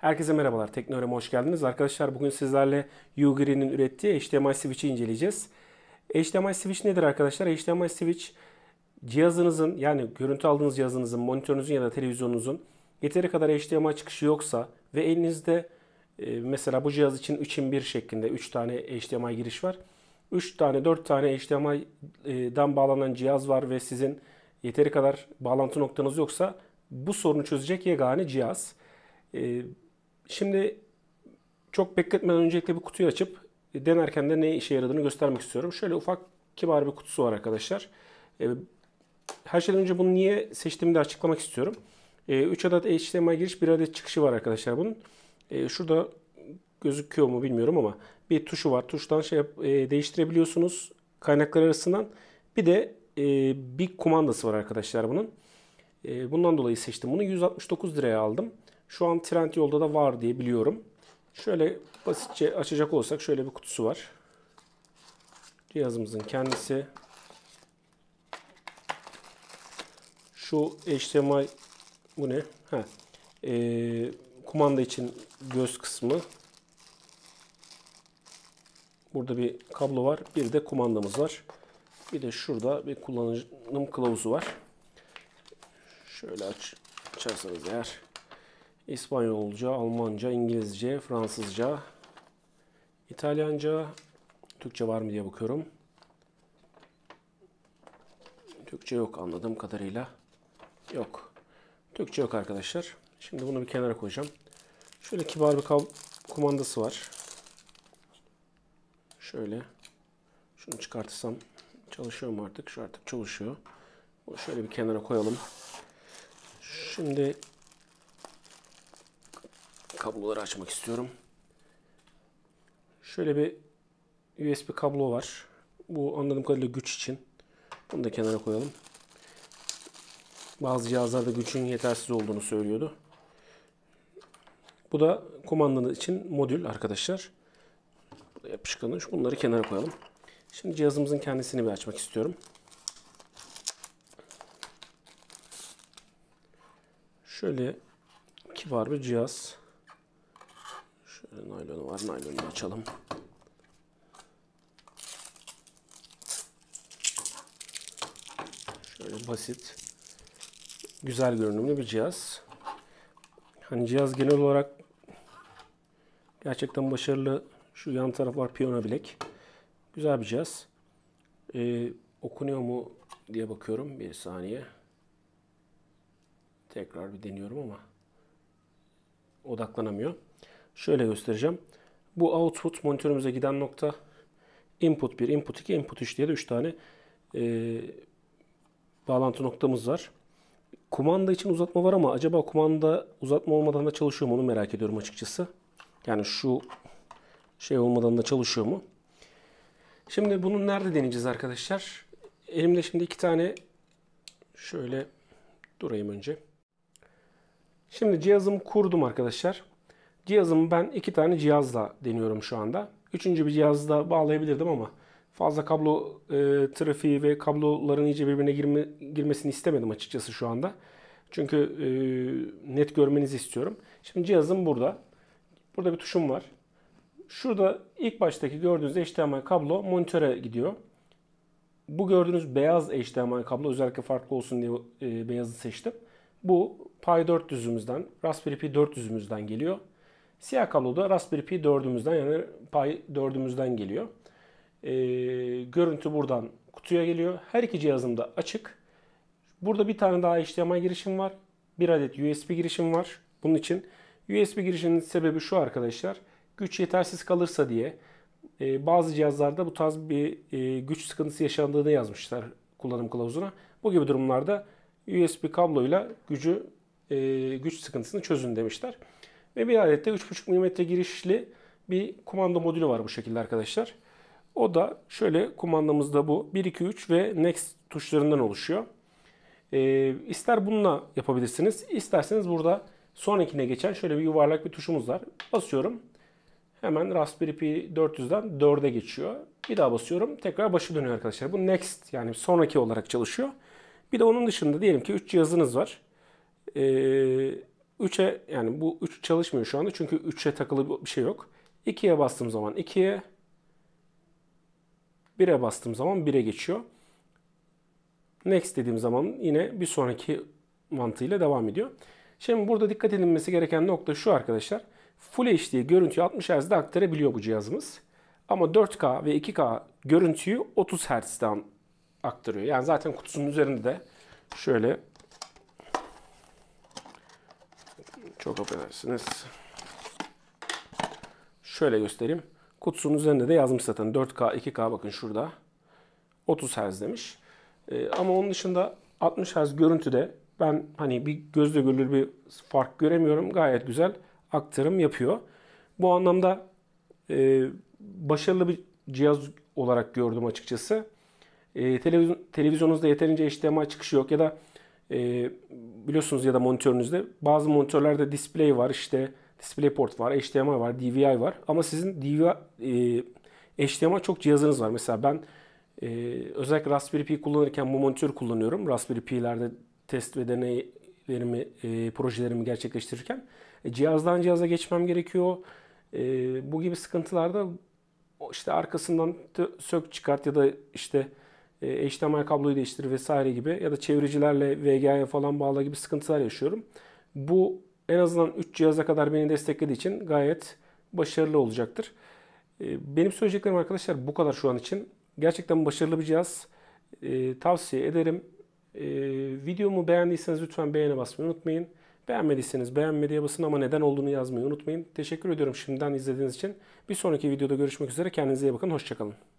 Herkese merhabalar, Teknoöğren'e hoş geldiniz. Arkadaşlar bugün sizlerle Ugreen'in ürettiği HDMI Switch'i inceleyeceğiz. HDMI Switch nedir arkadaşlar? HDMI Switch cihazınızın yani görüntü aldığınız cihazınızın, monitörünüzün ya da televizyonunuzun yeteri kadar HDMI çıkışı yoksa ve elinizde mesela bu cihaz için 3'in 1 şeklinde 3 tane HDMI giriş var. 3 tane 4 tane HDMI'dan bağlanan cihaz var ve sizin yeteri kadar bağlantı noktanız yoksa bu sorunu çözecek yegane cihaz. Şimdi çok bekletmeden öncelikle bir kutuyu açıp denerken de ne işe yaradığını göstermek istiyorum. Şöyle ufak kibar bir kutusu var arkadaşlar. Her şeyden önce bunu niye seçtiğimi de açıklamak istiyorum. 3 adet HDMI giriş, 1 adet çıkışı var arkadaşlar bunun. Şurada gözüküyor mu bilmiyorum ama bir tuşu var. Tuştan değiştirebiliyorsunuz kaynaklar arasından. Bir de bir kumandası var arkadaşlar bunun. Bundan dolayı seçtim. Bunu 169 liraya aldım. Şu an Trendyol'da da var diye biliyorum. Şöyle basitçe açacak olsak şöyle bir kutusu var. Cihazımızın kendisi. Şu HDMI bu ne? Kumanda için göz kısmı. Burada bir kablo var. Bir de kumandamız var. Bir de şurada bir kullanım kılavuzu var. Şöyle açarsanız eğer. İspanyolca, Almanca, İngilizce, Fransızca, İtalyanca, Türkçe var mı diye bakıyorum. Türkçe yok anladığım kadarıyla. Yok. Türkçe yok arkadaşlar. Şimdi bunu bir kenara koyacağım. Şöyle kibar bir kumandası var. Şöyle. Şunu çıkartırsam çalışıyor mu artık? Şu artık çalışıyor. Bunu şöyle bir kenara koyalım. Şimdi kabloları açmak istiyorum. Şöyle bir USB kablo var. Bu anladığım kadarıyla güç için. Bunu da kenara koyalım. Bazı cihazlarda gücün yetersiz olduğunu söylüyordu. Bu da kumandanın için modül arkadaşlar. Bu da yapışkanı. Bunları kenara koyalım. Şimdi cihazımızın kendisini bir açmak istiyorum. Şöyle kibar bir cihaz. Şöyle naylonu var. Naylonu açalım. Şöyle basit, güzel görünümlü bir cihaz. Hani cihaz genel olarak gerçekten başarılı. Şu yan taraf var, piyano bilek. Güzel bir cihaz. Okunuyor mu diye bakıyorum. Bir saniye. Tekrar bir deniyorum ama odaklanamıyor. Şöyle göstereceğim. Bu output monitörümüze giden nokta. Input 1, input 2, input 3 diye de 3 tane bağlantı noktamız var. Kumanda için uzatma var ama acaba kumanda uzatma olmadan da çalışıyor mu onu merak ediyorum açıkçası. Yani şu şey olmadan da çalışıyor mu? Şimdi bunu nerede deneyeceğiz arkadaşlar? Elimde şimdi 2 tane şöyle durayım önce. Şimdi cihazımı kurdum arkadaşlar. Cihazımı ben 2 tane cihazla deniyorum şu anda. Üçüncü bir cihazla bağlayabilirdim ama fazla kablo trafiği ve kabloların iyice birbirine girmesini istemedim açıkçası şu anda. Çünkü net görmenizi istiyorum. Şimdi cihazım burada. Burada bir tuşum var. Şurada ilk baştaki gördüğünüz HDMI kablo monitöre gidiyor. Bu gördüğünüz beyaz HDMI kablo özellikle farklı olsun diye beyazı seçtim. Bu Pi 400'ümüzden, Raspberry Pi 400'ümüzden geliyor. Siyah kablo da Raspberry Pi 4'ümüzden yani Pi 4'ümüzden geliyor. Görüntü buradan kutuya geliyor. Her iki cihazım da açık. Burada bir tane daha HDMI girişim var. Bir adet USB girişim var. Bunun için USB girişinin sebebi şu arkadaşlar. Güç yetersiz kalırsa diye bazı cihazlarda bu tarz bir güç sıkıntısı yaşandığını yazmışlar kullanım kılavuzuna. Bu gibi durumlarda USB kabloyla güç sıkıntısını çözün demişler. Ve bir adet de 3.5 mm girişli bir kumanda modülü var bu şekilde arkadaşlar. O da şöyle kumandamızda bu 1, 2, 3 ve Next tuşlarından oluşuyor. İster bununla yapabilirsiniz. İsterseniz burada sonrakine geçen şöyle bir yuvarlak bir tuşumuz var. Basıyorum. Hemen Raspberry Pi 400'den 4'e geçiyor. Bir daha basıyorum. Tekrar başı dönüyor arkadaşlar. Bu Next yani sonraki olarak çalışıyor. Bir de onun dışında diyelim ki 3 cihazınız var. 3'e, yani bu 3 çalışmıyor şu anda çünkü 3'e takılı bir şey yok. 2'ye bastığım zaman 2'ye, 1'e bastığım zaman 1'e geçiyor. Next dediğim zaman yine bir sonraki mantığıyla devam ediyor. Şimdi burada dikkat edilmesi gereken nokta şu arkadaşlar. Full HD görüntüyü 60 Hz'de aktarabiliyor bu cihazımız. Ama 4K ve 2K görüntüyü 30 Hz'den aktarıyor. Yani zaten kutusunun üzerinde de şöyle, çok affedersiniz, şöyle göstereyim. Kutusunun üzerinde de yazmış zaten 4K, 2K, bakın şurada 30 Hz demiş. Ama onun dışında 60 Hz görüntüde ben hani bir gözle görülür bir fark göremiyorum. Gayet güzel aktarım yapıyor. Bu anlamda başarılı bir cihaz olarak gördüm açıkçası. Televizyonunuzda yeterince HDMI çıkışı yok ya da biliyorsunuz, ya da monitörünüzde bazı monitörlerde display var, işte DisplayPort var, HDMI var, DVI var. Ama sizin HDMI çok cihazınız var. Mesela ben özellikle Raspberry Pi kullanırken bu monitörü kullanıyorum. Raspberry Pi'lerde test ve deneylerimi, projelerimi gerçekleştirirken cihazdan cihaza geçmem gerekiyor. Bu gibi sıkıntılarda işte arkasından sök çıkart ya da işte HDMI kabloyu değiştir vesaire gibi, ya da çeviricilerle VGA'ya falan bağla gibi sıkıntılar yaşıyorum. Bu en azından 3 cihaza kadar beni desteklediği için gayet başarılı olacaktır. Benim söyleyeceklerim arkadaşlar bu kadar şu an için. Gerçekten başarılı bir cihaz. Tavsiye ederim. Videomu beğendiyseniz lütfen beğene basmayı unutmayın. Beğenmediyseniz beğenme diye basın ama neden olduğunu yazmayı unutmayın. Teşekkür ediyorum şimdiden izlediğiniz için. Bir sonraki videoda görüşmek üzere. Kendinize iyi bakın. Hoşça kalın.